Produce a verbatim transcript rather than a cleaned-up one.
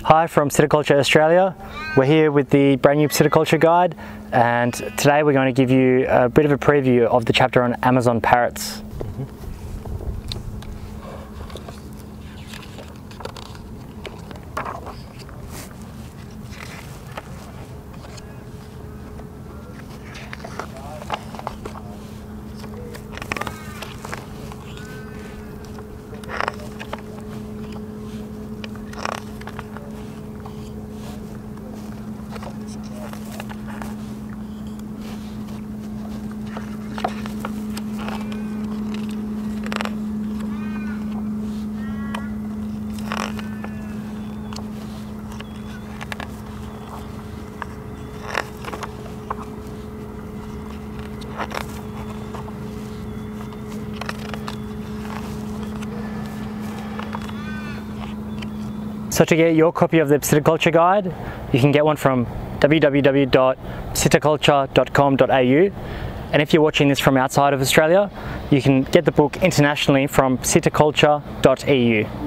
Hi from Psittaculture Australia. We're here with the brand new Psittaculture guide, and today we're going to give you a bit of a preview of the chapter on Amazon parrots. Mm-hmm. So to get your copy of the Psittaculture guide, you can get one from w w w dot psittaculture dot com dot a u, and if you're watching this from outside of Australia, you can get the book internationally from psittaculture dot e u.